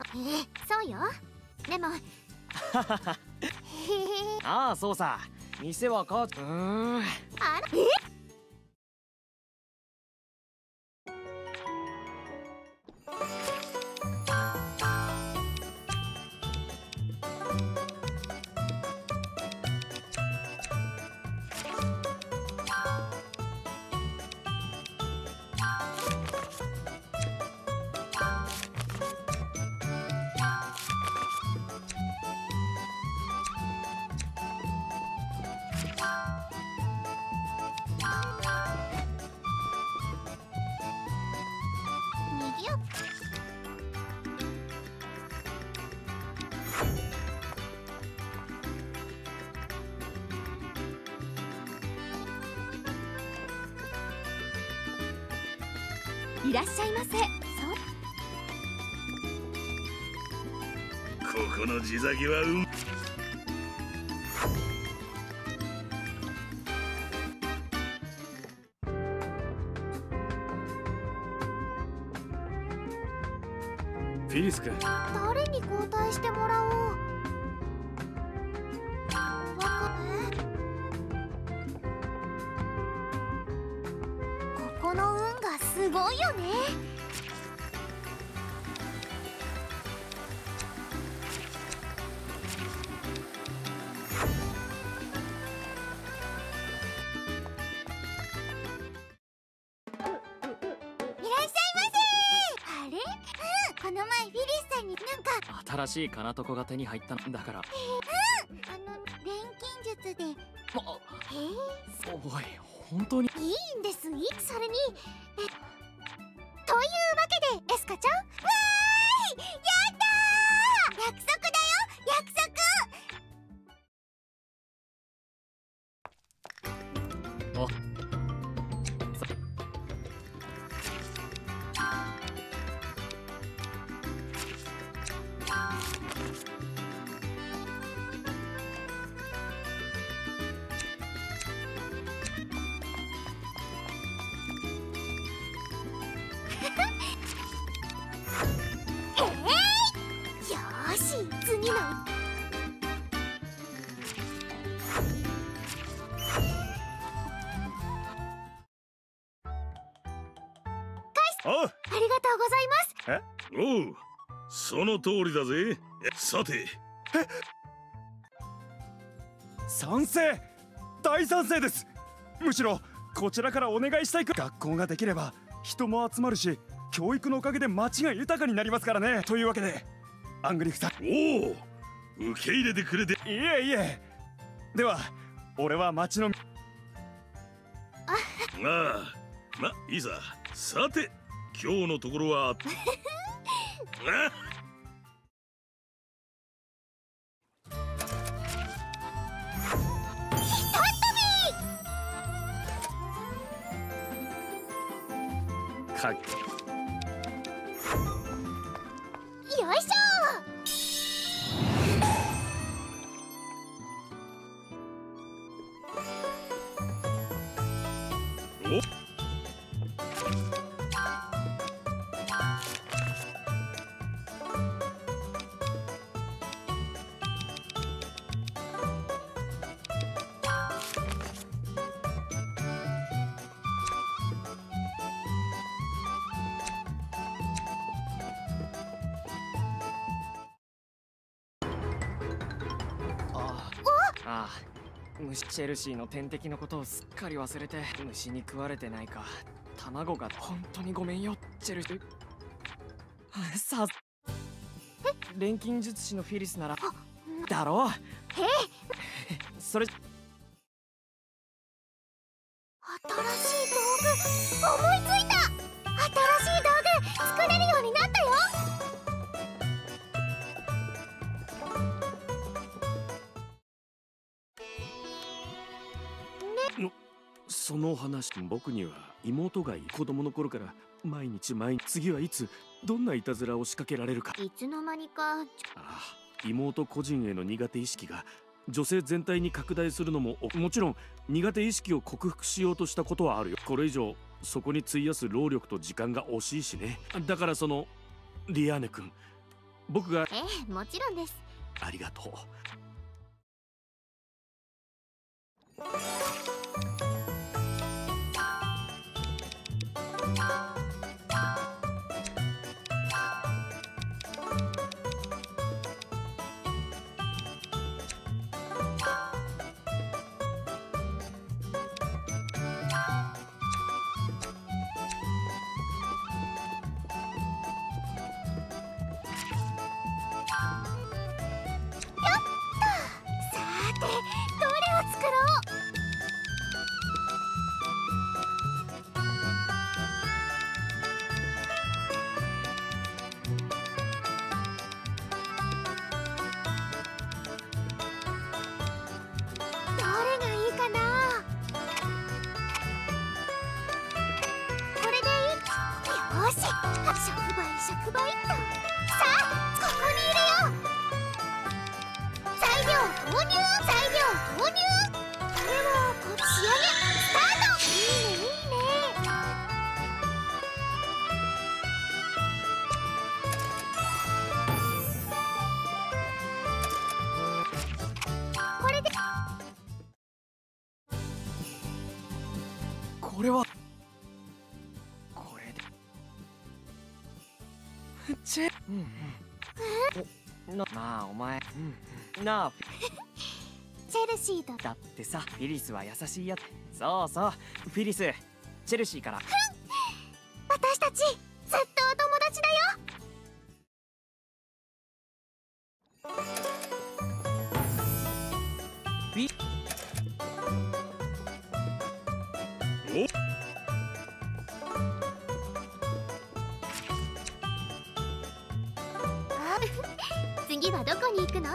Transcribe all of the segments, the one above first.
そうよ。でもああ、そうさ。店は母ちゃん。 あら、にぎやか。 いらっしゃいませ。そう。 ここの地酒はフィリス君、 誰に交代してもらおう。わかる？ここの運がすごいよね。いらっしゃいませ。あれ？この前フィリスさんになんか新しい金床が手に入ったんだから。 錬金術で。 おい、本当に。 いいんです。それにというわけでエスカちゃん、わーい、やったー、約束だよ、約束。 およーし、次のあ、 ありがとうございます。 おう、その通りだぜ。さて、 賛成、大賛成です。むしろこちらからお願いしたい。学校ができれば人も集まるし、教育のおかげで街が豊かになりますからね。というわけでアングリフさん、 おお、受け入れてくれて。 いえいえ。では俺は街のああ、ま、いいさ。さて、今日のところはあかよいしょ。 おああ、虫チェルシーの天敵のことをすっかり忘れて、虫に食われてないか。卵が本当にごめんよ、チェルシー。さあ、錬金術師のフィリスならだろう。それ新しい道具思いついた。新しい道具作れるようになったよ。 その話、僕には妹がいい。子供の頃から毎日次はいつどんないたずらを仕掛けられるか。 いつの間にか。 ああ、妹個人への苦手意識が女性全体に拡大するのも、もちろん苦手意識を克服しようとしたことはあるよ。これ以上そこに費やす労力と時間が惜しいしね。だからそのリアーネ君、 僕が。 ええ、もちろんです。 ありがとう。 100倍っと。さあここに入れよう。材料投入、材料投入。これをこっち仕上げスタート。いいねいいね。これでこれはこれでチェまあお前なあチェルシーとだってさ、フィリスは優しいやつ。そうそう、フィリスチェルシーから私たちずっとお友達だよ。次はどこに行くの？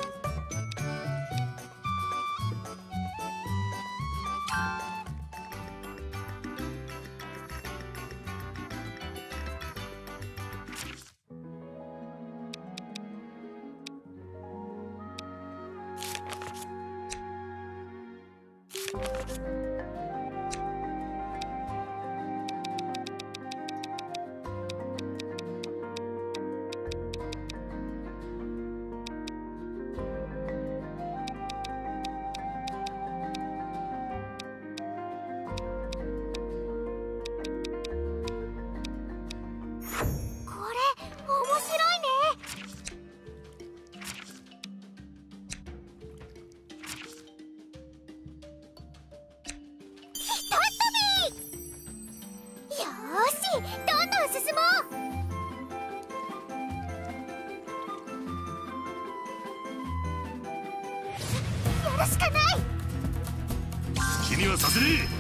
どんどん進もう。やるしかない。 好きにはさせねえ。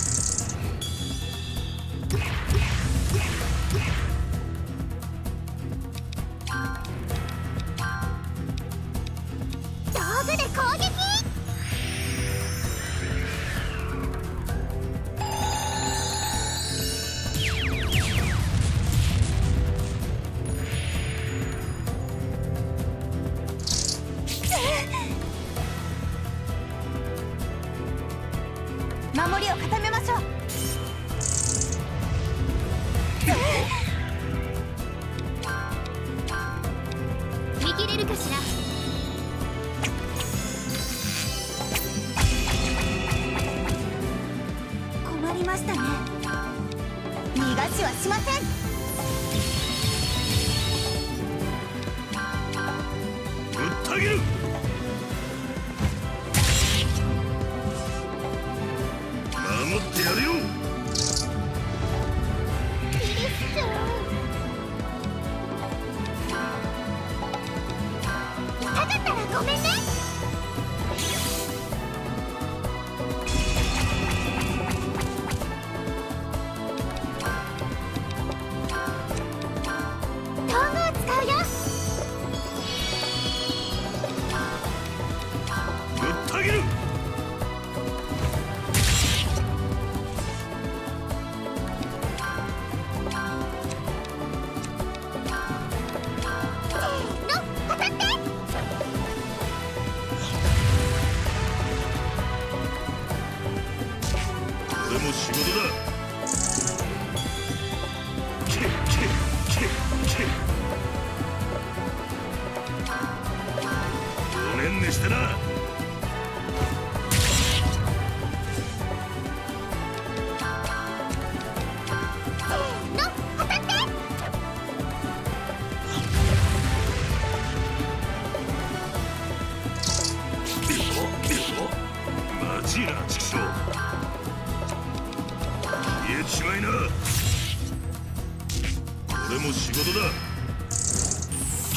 道具で攻撃。守りを固めましょう。見切れるかしら。困りましたね。逃がしはしません。 ぶった切る。守ってやるよ。 フィリス君、痛かったらごめんね。道具を使うよ。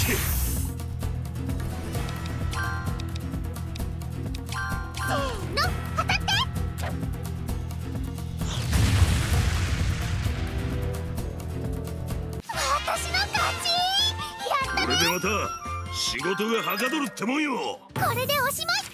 け。 せーの、当たって。私の勝ち。やったね。 これでまた仕事がはかどるってもんよ。 これでおしまい。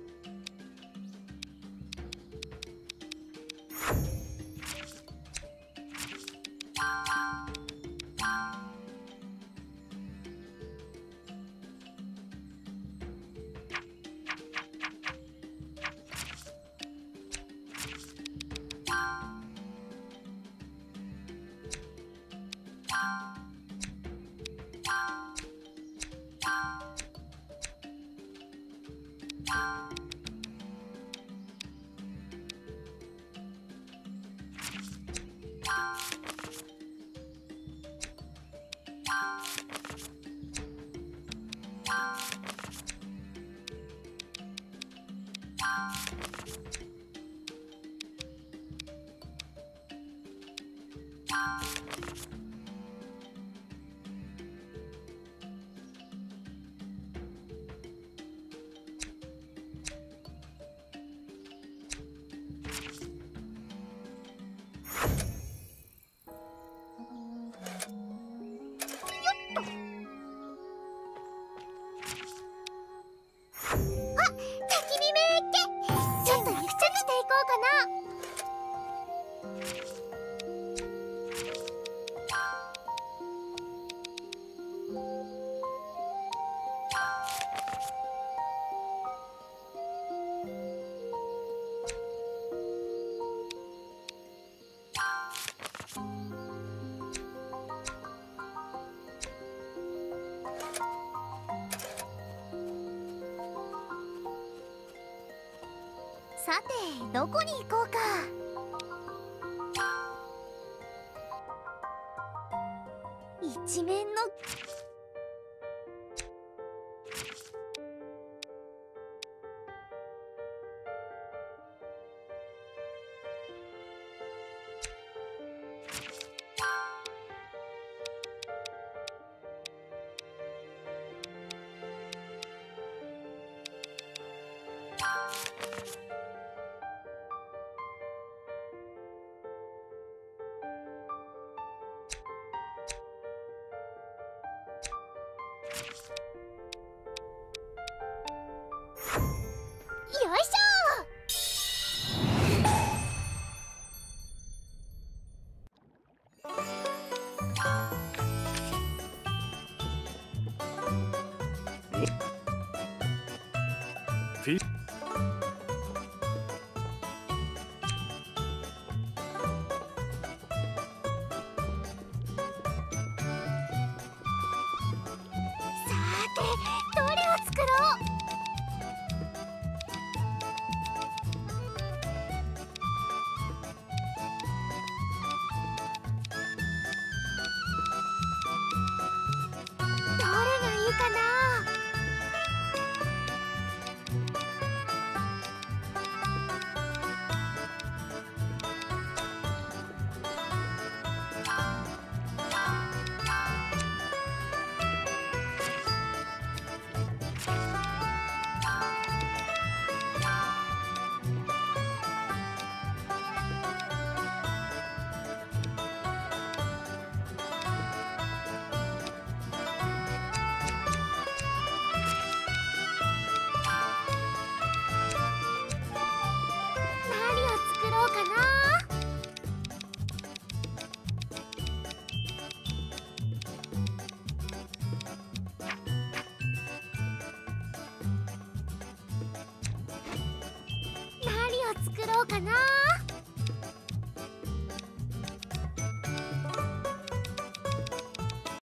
さて、どこに行こうか。一面のよいしフィさて、どれ